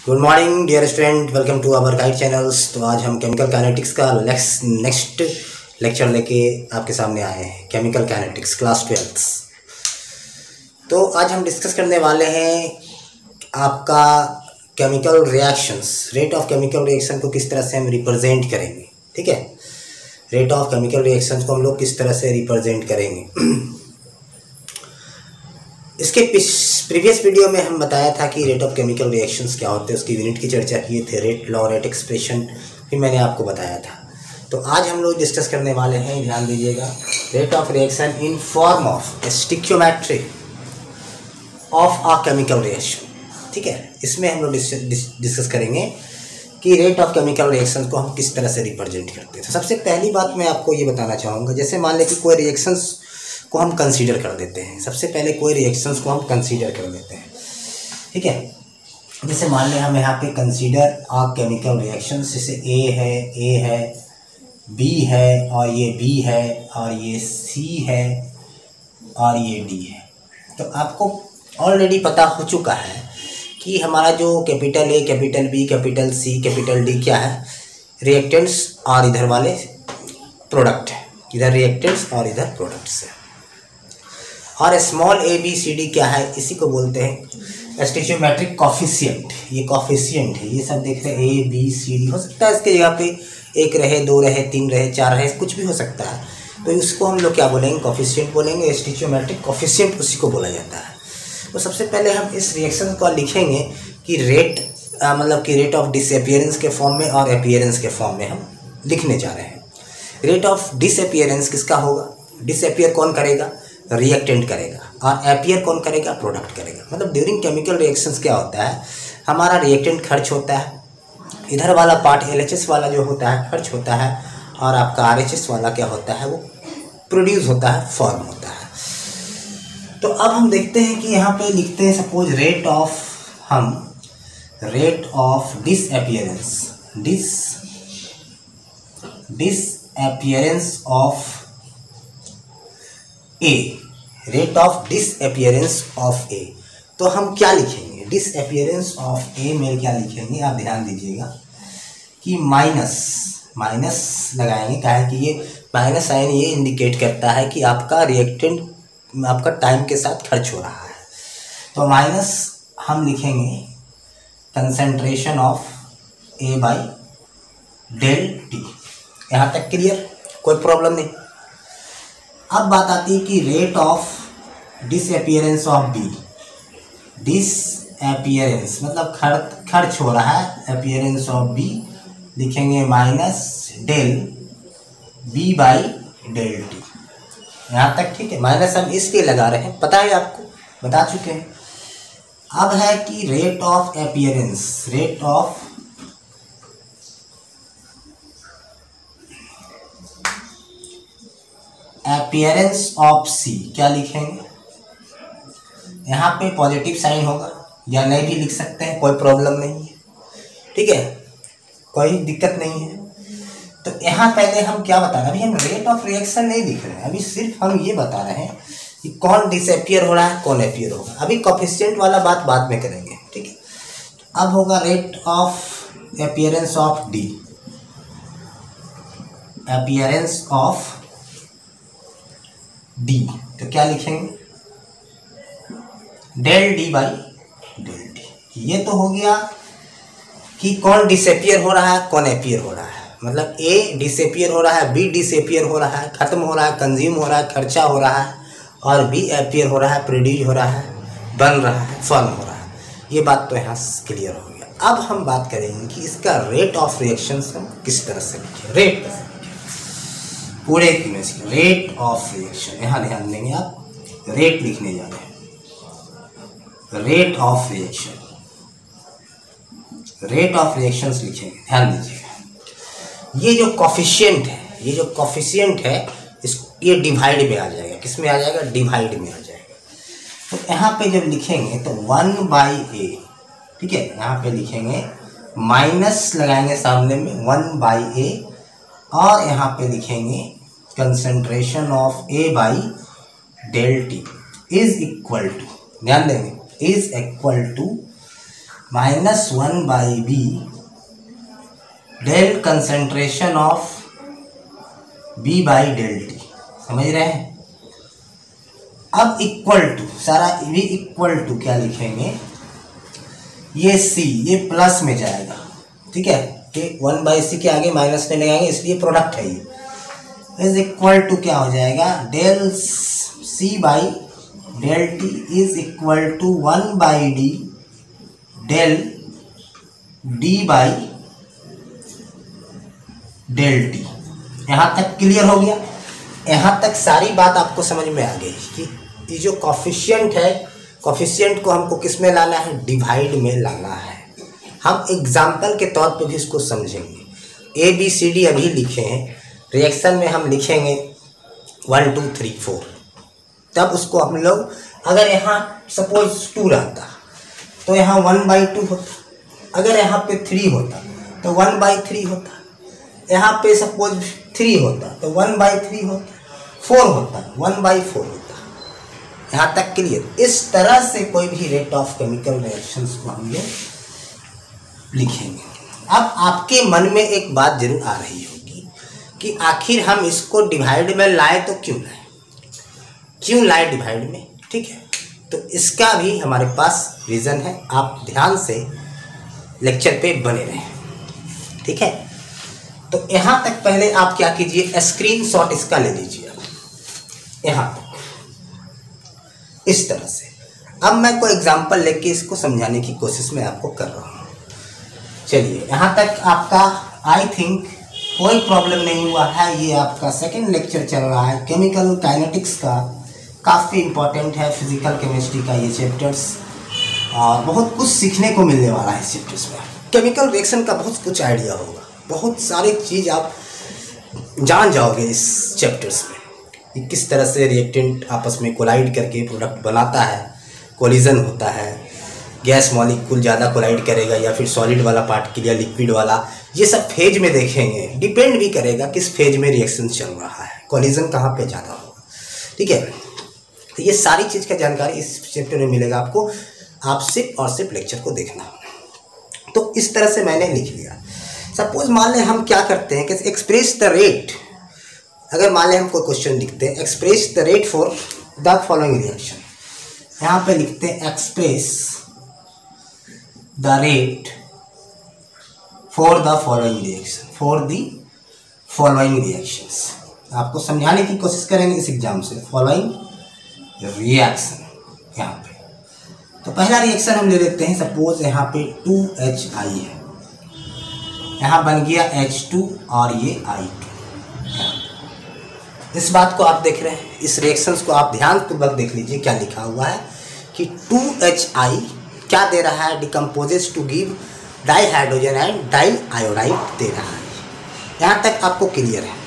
Good morning dear student, welcome to our guide channels. तो आज हम केमिकल काइनेटिक्स का नेक्स्ट लेक्चर लेके आपके सामने आए हैं। Chemical kinetics class 12। तो आज हम डिस्कस करने वाले हैं आपका chemical reactions, rate of chemical reaction को किस तरह से हम रिप्रेजेंट करेंगे। ठीक है, रेट ऑफ केमिकल रिएक्शंस को हम लोग किस तरह से रिप्रेजेंट करेंगे। इसके प्रीवियस वीडियो में हम बताया था कि रेट ऑफ केमिकल रिएक्शंस क्या होते हैं, उसकी यूनिट की चर्चा किए थे, रेट लॉ, रेट एक्सप्रेशन भी मैंने आपको बताया था। तो आज हम लोग डिस्कस करने वाले हैं, ध्यान दीजिएगा, rate of reaction in form of stoichiometry of a chemical reaction. ठीक है, इसमें हम लोग डिस्कस करेंगे कि रेट ऑफ केमिकल रिएक्शन को हम किस तरह से रिप्रेजेंट करते हैं। तो सबसे पहली बात मैं आपको ये बताना चाहूँगा, जैसे मान लें कि कोई रिएक्शंस को हम कंसीडर कर देते हैं। सबसे पहले कोई रिएक्शंस को हम कंसीडर कर लेते हैं। ठीक है, जैसे मान लें हम यहाँ पे कंसीडर आ केमिकल रिएक्शंस, जैसे ए है, बी है, और ये बी है, और ये सी है, और ये डी है। तो आपको ऑलरेडी पता हो चुका है कि हमारा जो capital A, capital B, capital C, capital D क्या है, रिएक्टेंट्स, और इधर वाले प्रोडक्ट है। इधर रिएक्टेंट्स और इधर प्रोडक्ट्स है। और small A B C D क्या है, इसी को बोलते हैं स्टिचियोमेट्रिक कॉफिशिएंट। ये कॉफिशिएंट है, ये सब देख रहे हैं, ए बी सी डी। हो सकता है इसके जगह पे एक रहे, दो रहे, तीन रहे, चार रहे, कुछ भी हो सकता है। तो इसको हम लोग क्या बोलेंगे, कॉफिशिएंट बोलेंगे। स्टिचियोमेट्रिक कॉफिशिएंट उसी को बोला जाता है। तो सबसे पहले हम इस रिएक्शन को लिखेंगे कि रेट मतलब कि रेट ऑफ डिसअपियरेंस के फॉर्म में और अपीयरेंस के फॉर्म में हम लिखने जा रहे हैं। रेट ऑफ डिसअपियरेंस किसका होगा, डिसअपियर कौन करेगा, रिएक्टेंट करेगा, और अपीयर कौन करेगा, प्रोडक्ट करेगा। मतलब ड्यूरिंग केमिकल रिएक्शंस क्या होता है, हमारा रिएक्टेंट खर्च होता है, इधर वाला पार्ट LHS वाला जो होता है खर्च होता है, और आपका RHS वाला क्या होता है, वो प्रोड्यूस होता है, फॉर्म होता है। तो अब हम देखते हैं कि यहाँ पे लिखते हैं suppose rate of disappearance of A, rate of disappearance of A. तो हम क्या लिखेंगे, डिसअपियरेंस ऑफ ए में क्या लिखेंगे, आप ध्यान दीजिएगा कि माइनस लगाएंगे। क्या है कि ये माइनस साइन ये इंडिकेट करता है कि आपका रिएक्टेंट आपका टाइम के साथ खर्च हो रहा है। तो माइनस हम लिखेंगे concentration of A by del T. यहाँ तक क्लियर, कोई प्रॉब्लम नहीं। अब बात आती है कि rate of disappearance of B. Disappearance मतलब खर्च हो रहा है, अपीयरेंस ऑफ बी लिखेंगे minus del B by del T. यहाँ तक ठीक है। माइनस हम इसलिए लगा रहे हैं, पता है आपको, बता चुके हैं। अब है कि rate of appearance, rate of appearance of C क्या लिखेंगे, यहाँ पे पॉजिटिव साइन होगा, या नहीं भी लिख सकते हैं, कोई प्रॉब्लम नहीं है। ठीक है, कोई दिक्कत नहीं है। तो यहाँ पहले हम क्या बता रहे हैं, अभी हम रेट ऑफ रिएक्शन नहीं लिख रहे हैं, अभी सिर्फ हम ये बता रहे हैं कि कौन डिसअपियर हो रहा है, कौन अपीयर होगा। अभी कोफिशिएंट वाला बात बाद में करेंगे। ठीक है, अब होगा rate of appearance of D, appearance of D. तो क्या लिखेंगे, del D by del D. ये तो हो गया कि कौन डिसअपियर हो रहा है, कौन अपीयर हो रहा है। मतलब ए डिसअपियर हो रहा है, बी डिसअपियर हो रहा है, खत्म हो रहा है, कंज्यूम हो रहा है, खर्चा हो रहा है, और बी अपीयर हो रहा है, प्रोड्यूस हो रहा है, बन रहा है, फॉर्म हो रहा है। ये बात तो यहाँ क्लियर हो गया। अब हम बात करेंगे कि इसका रेट ऑफ रिएक्शन हम किस तरह से लिखें। रेट पूरे रेट ऑफ रिएक्शन, यहाँ ध्यान देंगे आप, रेट लिखने जा रहे हैं, rate of reaction, rate of reactions लिखेंगे। ध्यान दीजिएगा, ये जो कॉफिशिएंट है, ये डिवाइड में आ जाएगा। किस में आ जाएगा, डिवाइड में आ जाएगा। तो यहाँ पे जब लिखेंगे तो 1/a, ठीक है, यहाँ पे लिखेंगे माइनस लगाएंगे सामने में 1/a, और यहाँ पे लिखेंगे concentration of A by del T is equal to, ध्यान देंगे, is equal to -1/b del concentration of b/del t। समझ रहे हैं? अब इक्वल टू सारा v इक्वल टू क्या लिखेंगे, ये c ये प्लस में जाएगा, ठीक है, ये 1/c के आगे माइनस में लगाएंगे इसलिए प्रोडक्ट है ये, इज इक्वल टू क्या हो जाएगा, del c/del t is equal to 1/d del d/del t। यहाँ तक क्लियर हो गया? यहाँ तक सारी बात आपको समझ में आ गई कि ये जो कॉफिशिएंट है, कॉफिशिएंट को हमको किस में लाना है, डिवाइड में लाना है। हम एग्जाम्पल के तौर पे भी इसको समझेंगे। ABCD अभी लिखे हैं, रिएक्शन में हम लिखेंगे 1 2 3 4, तब उसको हम लोग, अगर यहाँ सपोज 2 रहता तो यहाँ 1/2 होता, अगर यहाँ पे 3 होता तो 1/3 होता, यहाँ पे सपोज 3 होता तो 1/3 होता, 4 होता 1/4 होता। यहाँ तक क्लियर? इस तरह से कोई भी रेट ऑफ केमिकल रिएक्शंस को हम लोग लिखेंगे। अब आपके मन में एक बात जरूर आ रही होगी कि आखिर हम इसको डिवाइड में लाए तो क्यों लाए डिवाइड में, ठीक है? तो इसका भी हमारे पास रीज़न है, आप ध्यान से लेक्चर पे बने रहें, ठीक है? तो यहाँ तक पहले आप क्या कीजिए, स्क्रीनशॉट इसका ले लीजिए यहाँ तक, इस तरह से। अब मैं कोई एग्जांपल लेके इसको समझाने की कोशिश मैं आपको कर रहा हूँ। चलिए यहाँ तक आपका आई थिंक कोई प्रॉब्लम नहीं हुआ है। ये आपका सेकंड लेक्चर चल रहा है केमिकल काइनेटिक्स का, काफ़ी इम्पोर्टेंट है फिजिकल केमिस्ट्री का ये चैप्टर्स, और बहुत कुछ सीखने को मिलने वाला है इस चैप्टर्स में। केमिकल रिएक्शन का बहुत कुछ आइडिया होगा, बहुत सारी चीज़ आप जान जाओगे इस चैप्टर्स में, कि किस तरह से रिएक्टेंट आपस में कोलाइड करके प्रोडक्ट बनाता है, कोलिजन होता है, गैस मॉलिक्यूल ज़्यादा कोलाइड करेगा या फिर सॉलिड वाला पार्टिकल या लिक्विड वाला, ये सब फेज में देखेंगे। डिपेंड भी करेगा किस फेज में रिएक्शन चल रहा है, कोलिजन कहाँ पे ज़्यादा होगा, ठीक है? तो ये सारी चीज़ का जानकारी इस चैप्टर में मिलेगा आपको, आप सिर्फ और सिर्फ लेक्चर को देखना। तो इस तरह से मैंने लिख लिया। सपोज मान लें हम क्या करते हैं कि एक्सप्रेस द रेट, अगर मान लें हम कोई क्वेश्चन लिखते हैं express the rate for the following reaction, यहाँ पे लिखते हैं express the rate for the following reaction, for the following reactions. आपको समझाने की कोशिश करेंगे इस एग्जाम से, फॉलोइंग रिएक्शन यहाँ पे। तो पहला रिएक्शन हम ले लेते हैं, सपोज यहाँ पे 2HI है, यहाँ बन गया H2 और ये I2। इस बात को आप देख रहे हैं, इस रिएक्शंस को आप ध्यानपूर्वक देख लीजिए क्या लिखा हुआ है कि 2HI क्या दे रहा है, decomposes to give dihydrogen and diiodide दे रहा है। यहाँ तक आपको क्लियर है?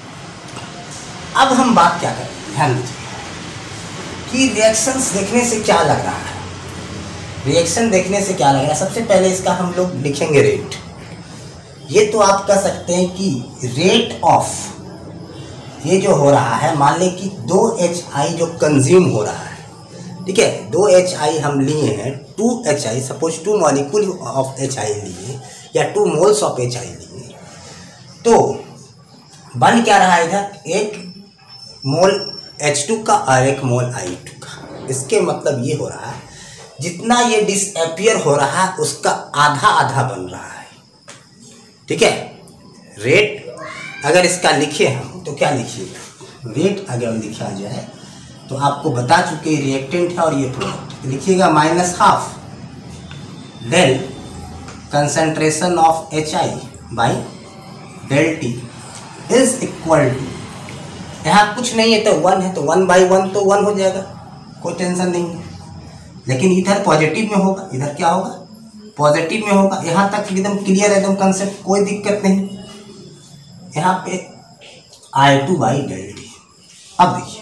अब हम बात क्या करें, ध्यान दीजिए कि रिएक्शंस देखने से क्या लग रहा है, रिएक्शन देखने से क्या लग रहा है। सबसे पहले इसका हम लोग लिखेंगे रेट। ये तो आप कह सकते हैं कि रेट ऑफ ये जो हो रहा है, मान लें कि 2HI जो कंज्यूम हो रहा है, ठीक है, 2HI हम लिए हैं, 2HI suppose 2 molecule of HI लिए या 2 मोल्स ऑफ HI लिए, तो बन क्या रहा है इधर, 1 मोल H2 का और 1 मोल I2 का। इसके मतलब ये हो रहा है जितना ये डिसअपियर हो रहा है उसका आधा आधा बन रहा है, ठीक है। रेट अगर इसका लिखे हम तो क्या लिखिएगा, रेट अगर लिखा जाए तो आपको बता चुके रिएक्टेंट है और ये प्रोडक्ट, लिखिएगा -12 del concentration of HI by del T is equal to, यहाँ कुछ नहीं है तो 1 है तो 1/1 तो 1 हो जाएगा, कोई टेंशन नहीं है। लेकिन इधर पॉजिटिव में होगा, इधर क्या होगा, पॉजिटिव में होगा। यहाँ तक एकदम क्लियर है, एकदम कंसेप्ट, कोई दिक्कत नहीं। यहाँ पे I2/del T। अब देखिए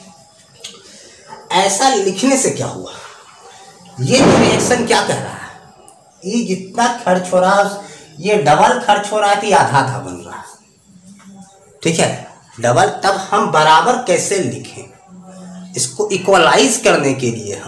ऐसा लिखने से क्या हुआ, ये रिएक्शन क्या कह रहा है, ये जितना खर्च हो रहा है ये डबल खर्च हो रहा है कि आधा आधा बन रहा है, ठीक है, डबल। तब हम बराबर कैसे लिखें, इसको इक्वलाइज करने के लिए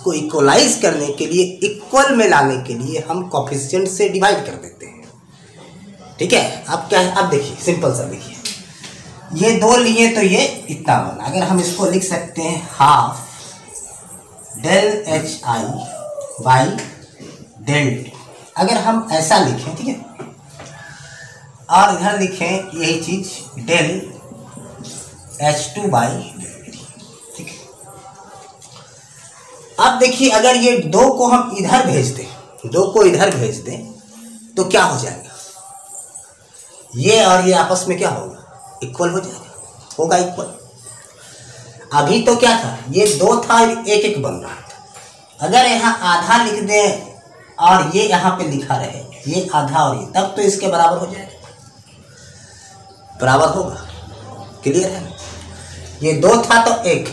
इक्वल में लाने के लिए हम कोफिशिएंट से डिवाइड कर देते हैं। ठीक है, अब क्या है, अब देखिए सिंपल सा देखिए, ये दो लिए तो ये इतना बना। अगर हम इसको लिख सकते हैं half del H I by del T, अगर हम ऐसा लिखें, ठीक है, और इधर लिखें यही चीज del H two by del T. ठीक है, अब देखिए अगर ये दो को हम इधर भेज दें, तो क्या हो जाएगा, ये और ये आपस में क्या होगा, इक्वल हो जाएगा, होगा इक्वल। अभी तो क्या था, ये दो था, एक एक बन रहा था। अगर यहाँ आधा लिख दें और ये यहाँ पे लिखा रहे, ये आधा और ये, तब तो इसके बराबर हो जाएगा, बराबर होगा। क्लियर है, ये दो था तो एक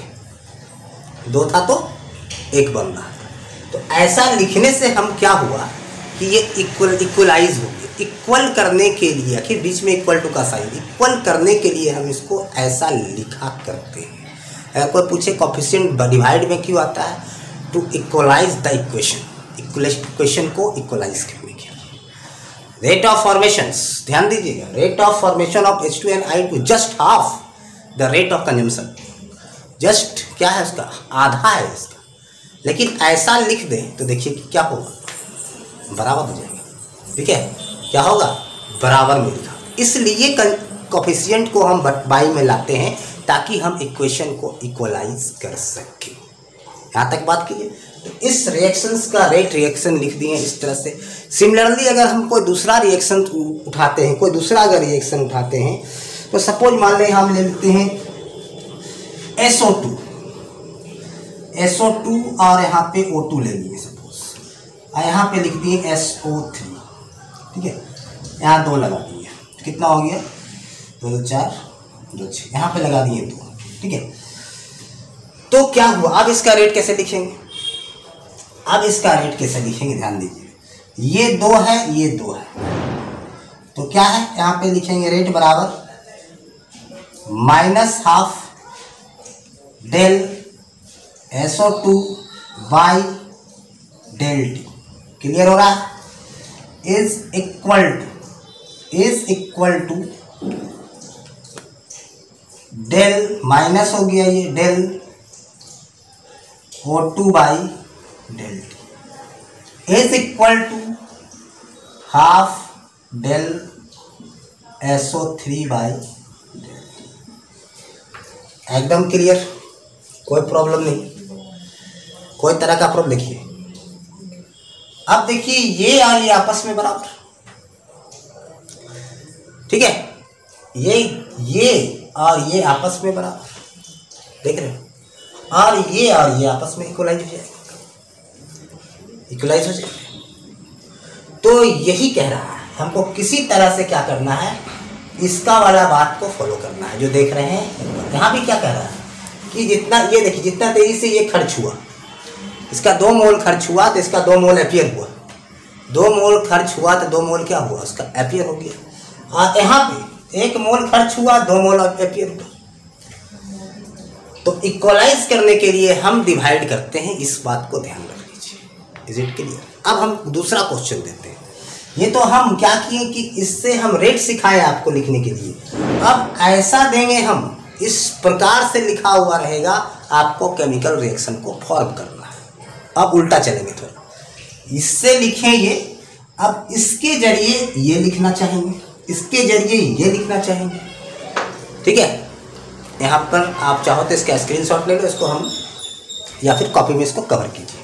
बन रहा था। तो ऐसा लिखने से हम क्या हुआ कि ये इक्वलाइज हो गया। इक्वल करने के लिए, आखिर बीच में इक्वल टू का साइन, इक्वल करने के लिए हम इसको ऐसा लिखा करते हैं। अगर कोई पूछे कोफिशिएंट डिवाइड में क्यों आता है, टू इक्वलाइज द इक्वेशन को इक्वलाइज करने के लिए। रेट ऑफ फॉर्मेशंस, ध्यान दीजिएगा, rate of formation of H2NI2 just half the rate of consumption. Just क्या है उसका, आधा है इसका। लेकिन ऐसा लिख दें तो देखिए कि क्या होगा, बराबर हो जाएगा। ठीक है, क्या होगा, बराबर में लिखा। इसलिए कोफिशिएंट को हम बाई में लाते हैं ताकि हम इक्वेशन को इक्वलाइज कर सकें। यहाँ तक बात कीजिए। तो इस रिएक्शंस का रेट रिएक्शन लिख दिए इस तरह से। सिमिलरली अगर हम कोई दूसरा रिएक्शन उठाते हैं, तो सपोज मान लें हम ले लेते हैं SO2 और यहाँ पे O2 ले लिए सपोज, और यहाँ पे लिख दिए SO3। ठीक है, यहाँ 2 लगा दिए, कितना हो गया, 2 2 4 2 6, यहाँ पे लगा दिए 2। ठीक है, तो क्या हुआ, अब इसका रेट कैसे लिखेंगे, ध्यान दीजिए, ये 2 है, ये 2 है, तो क्या है, यहाँ पे लिखेंगे रेट बराबर minus half del SO2 by del T. Clear हो रहा है, is equal to del minus हो गया ये del O2 by del T is equal to half del SO3 by del T. एकदम क्लियर, कोई प्रॉब्लम नहीं, कोई तरह का प्रॉब्लम। देखिए अब देखिए ये और ये आपस में बराबर, ठीक है, ये और ये आपस में बराबर, देख रहे हो, और ये आपस में इक्वलाइज हो जाएगा, तो यही कह रहा है हमको किसी तरह से क्या करना है, इसका वाला बात को फॉलो करना है। जो देख रहे हैं यहाँ भी क्या कह रहा है कि जितना, ये देखिए, जितना तेजी से ये खर्च हुआ, इसका 2 मोल खर्च हुआ तो इसका 2 मोल एपियर हुआ, 2 मोल खर्च हुआ तो 2 मोल क्या हुआ, उसका एपियर हो गया। और यहाँ पे 1 मोल खर्च हुआ, 2 मोल एपियर हुआ। तो इक्वलाइज करने के लिए हम डिवाइड करते हैं, इस बात को ध्यान रख लीजिए। Is it clear? अब हम दूसरा क्वेश्चन देते हैं। ये तो हम क्या किए कि इससे हम रेट सिखाए आपको लिखने के लिए। अब ऐसा देंगे हम, इस प्रकार से लिखा हुआ रहेगा, आपको केमिकल रिएक्शन को फॉर्म करना है। अब उल्टा चलेंगे थोड़ा, इससे लिखें ये, अब इसके जरिए ये लिखना चाहेंगे, इसके जरिए ये लिखना चाहेंगे। ठीक है, यहाँ पर आप चाहो तो इसका स्क्रीनशॉट ले लो, इसको हम, या फिर कॉपी में इसको कवर कीजिए।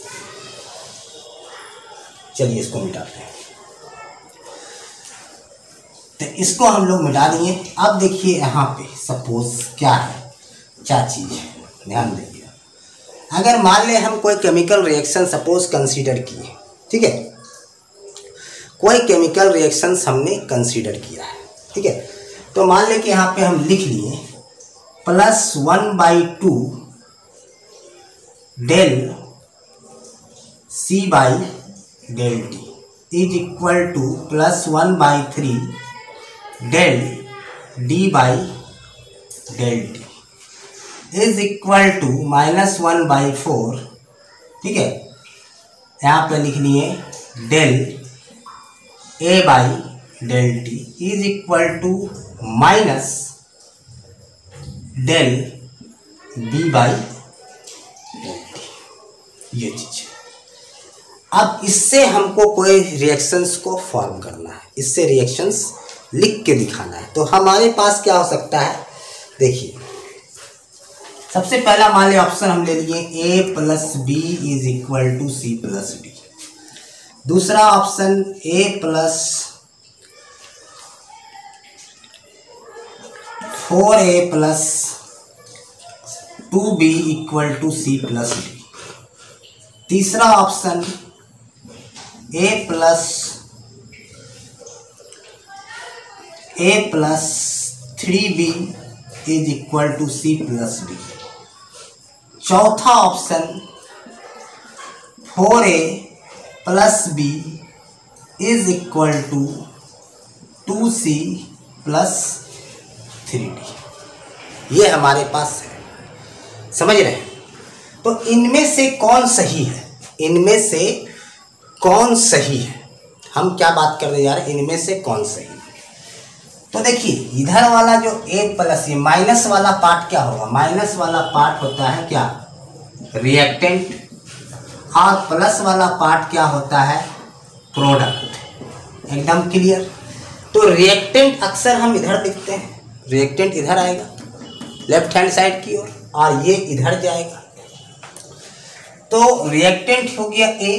चलिए इसको मिटाते हैं, तो इसको हम लोग मिटा दिए। अब देखिए यहाँ पे सपोज क्या है, क्या चीज़ है, ध्यान दीजिए। अगर मान ले हम कोई केमिकल रिएक्शन सपोज कंसीडर किए, ठीक है, कोई केमिकल रिएक्शन हमने कंसीडर किया है, ठीक है, तो मान ले कि यहाँ पे हम लिख लिए +1/2 del C by del T is equal to +1/3 del D by del T. Is equal to -1/4, ठीक है, यहाँ पे लिख लिए del A by del T is equal to minus del B by del T, ये चीज। अब इससे हमको कोई रिएक्शंस को फॉर्म करना है, इससे रिएक्शंस लिख के दिखाना है। तो हमारे पास क्या हो सकता है, देखिए सबसे पहला मान लिया ऑप्शन हम ले लिए A + B is equal to C + D। दूसरा option A + 4A + 2B equal to C + D। तीसरा option A + 3B is equal to C + D। चौथा option 4A + B is equal to 2C + 3D। ये हमारे पास है, समझ रहे हैं। तो इनमें से कौन सही है, इनमें से कौन सही है, हम क्या बात कर रहे हैं यार, इनमें से कौन सही है। तो देखिए इधर वाला जो A + ये माइनस वाला पार्ट क्या होगा, माइनस वाला पार्ट होता है क्या, रिएक्टेंट, और प्लस वाला पार्ट क्या होता है, प्रोडक्ट। एकदम क्लियर। तो रिएक्टेंट अक्सर हम इधर लिखते हैं, रिएक्टेंट इधर आएगा लेफ्ट हैंड साइड की ओर, और ये इधर जाएगा। तो रिएक्टेंट हो गया A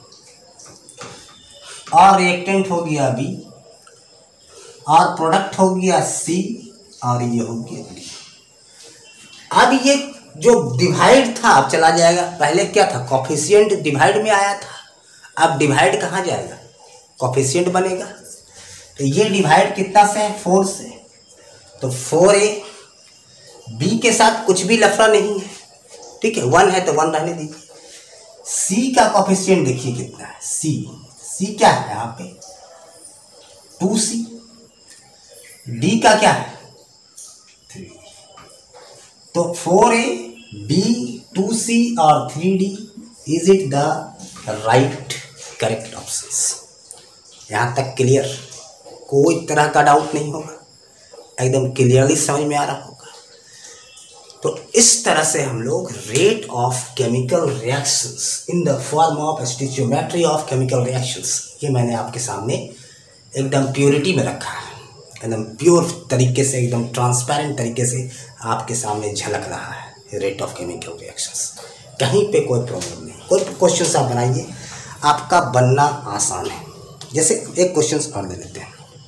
और रिएक्टेंट हो गया B, और प्रोडक्ट हो गया C, और ये हो गया D। अब ये जो डिवाइड था अब चला जाएगा, पहले क्या था, कोफिशिएंट डिवाइड में आया था, अब डिवाइड कहाँ जाएगा, कोफिशिएंट बनेगा। तो ये डिवाइड कितना से है, 4 से। तो 4A, B के साथ कुछ भी लफड़ा नहीं है, ठीक है, 1 है तो 1 रहने दीजिए। C का कोफिशिएंट देखिए कितना है, C क्या है यहाँ पे 2C। D का क्या है 3। तो 4A, B, 2C और 3D is it the right correct options. यहाँ तक क्लियर, कोई तरह का डाउट नहीं होगा, एकदम क्लियरली समझ में आ रहा होगा। तो इस तरह से हम लोग rate of chemical reactions in the form of stoichiometry of chemical reactions, ये मैंने आपके सामने एकदम प्योरिटी में रखा है, एकदम प्योर तरीके से, एकदम ट्रांसपेरेंट तरीके से आपके सामने झलक रहा है रेट ऑफ केमिकल रिएक्शंस। कहीं पे कोई प्रॉब्लम नहीं। कोई क्वेश्चन आप बनाइए, आपका बनना आसान है। जैसे एक क्वेश्चन और ले लेते हैं।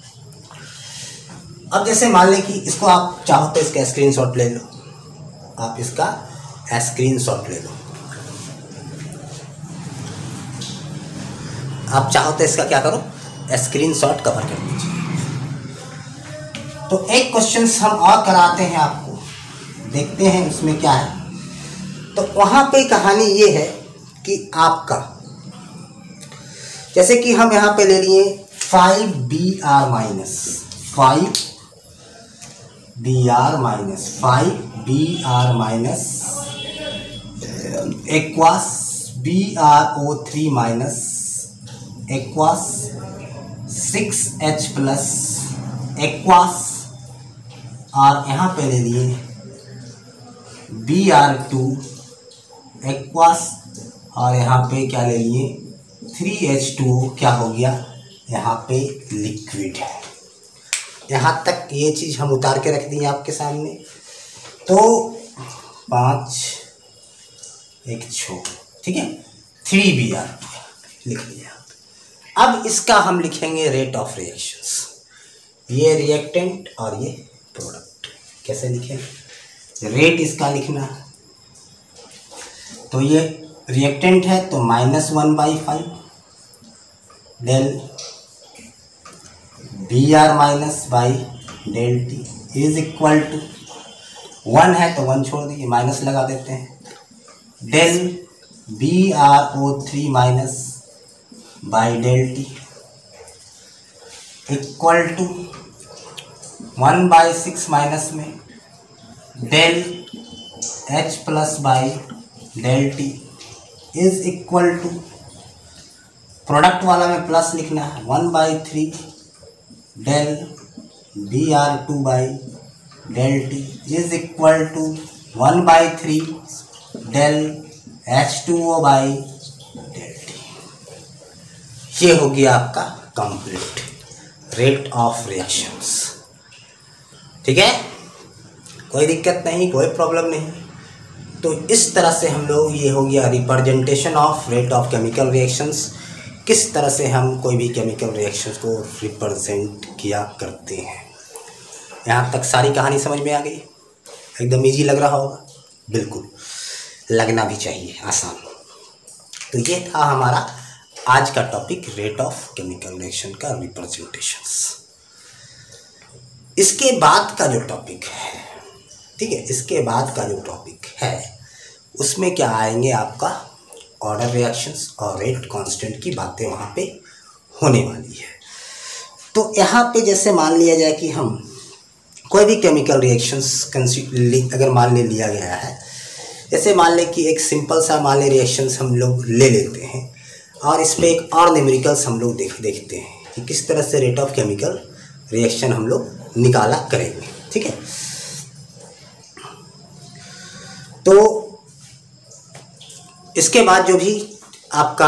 अब जैसे मान लें कि इसको आप चाहो तो इसका स्क्रीनशॉट ले लो, आप इसका स्क्रीनशॉट ले लो, आप चाहो तो इसका क्या करो, स्क्रीनशॉट कवर कर लीजिए। तो एक क्वेश्चन हम और कराते हैं आपको, देखते हैं इसमें क्या है। तो वहाँ पे कहानी ये है कि आपका जैसे कि हम यहाँ पे ले लिए 5Br minus 5Br minus aqueous BrO3 minus aqueous 6H plus aqueous, और यहाँ पे ले लिए Br2 एक्वास, और यहाँ पे क्या ले लिए 3H2O, क्या हो गया यहाँ पे लिक्विड है। यहाँ तक ये चीज़ हम उतार के रख दी आपके सामने। तो 5 1 6, ठीक है, 3Br लिख लिया। अब इसका हम लिखेंगे रेट ऑफ रिएक्शंस, ये रिएक्टेंट और ये प्रोडक्ट। कैसे लिखें, रेट इसका लिखना, तो ये रिएक्टेंट है तो -1/5 del Br minus by del T is equal to 1 है तो 1 छोड़ दीजिए, माइनस लगा देते हैं, del BrO3 minus by del T equal to 1/6 minus में del H plus by del T is equal to, product वाला में प्लस लिखना है, 1/3 del B R two by del T is equal to 1/3 del H2O by del T. ये हो गया आपका complete rate of reactions. ठीक है, कोई दिक्कत नहीं, कोई प्रॉब्लम नहीं। तो इस तरह से हम लोग, ये हो गया representation of rate of chemical reactions, किस तरह से हम कोई भी केमिकल रिएक्शंस को रिप्रेजेंट किया करते हैं। यहाँ तक सारी कहानी समझ में आ गई, एकदम इजी लग रहा होगा, बिल्कुल लगना भी चाहिए आसान। तो ये था हमारा आज का topic, rate of chemical reaction का रिप्रेजेंटेशंस। इसके बाद का जो टॉपिक है, ठीक है, इसके बाद का जो टॉपिक है उसमें क्या आएंगे, आपका ऑर्डर रिएक्शंस और रेट कांस्टेंट की बातें वहाँ पे होने वाली है। तो यहाँ पे जैसे मान लिया जाए कि हम कोई भी केमिकल रिएक्शंस अगर मान लिया गया है, जैसे मान लें कि एक सिंपल सा मान लें रिएक्शंस हम लोग ले लेते हैं और इस पे एक और न्यूमेरिकल्स हम लोग देखते हैं कि किस तरह से रेट ऑफ केमिकल रिएक्शन हम लोग निकाला करेंगे। ठीक है, तो इसके बाद जो भी आपका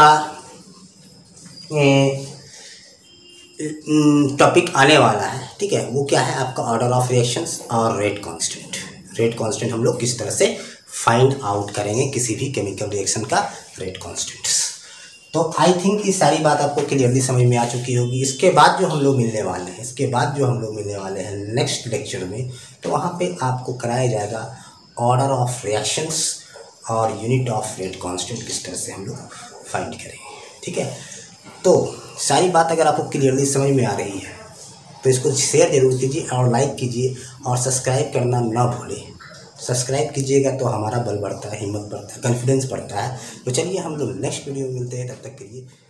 टॉपिक आने वाला है, ठीक है, वो क्या है, आपका ऑर्डर ऑफ रिएक्शंस और रेट कांस्टेंट। रेट कांस्टेंट हम लोग किस तरह से फाइंड आउट करेंगे किसी भी केमिकल रिएक्शन का रेट कांस्टेंट्स। तो आई थिंक ये सारी बात आपको क्लियरली समझ में आ चुकी होगी। इसके बाद जो हम लोग मिलने वाले हैं, नेक्स्ट लेक्चर में, तो वहाँ पे आपको कराया जाएगा ऑर्डर ऑफ रिएक्शंस और यूनिट ऑफ रेट कांस्टेंट किस तरह से हम लोग फाइंड करेंगे। ठीक है, तो सारी बात अगर आपको क्लियरली समझ में आ रही है तो इसको शेयर जरूर कीजिए और लाइक कीजिए और सब्सक्राइब करना ना भूलें। सब्सक्राइब कीजिएगा तो हमारा बल बढ़ता है, हिम्मत बढ़ता है, कॉन्फिडेंस बढ़ता है। तो चलिए हम लोग नेक्स्ट वीडियो में मिलते हैं, तब तक के लिए।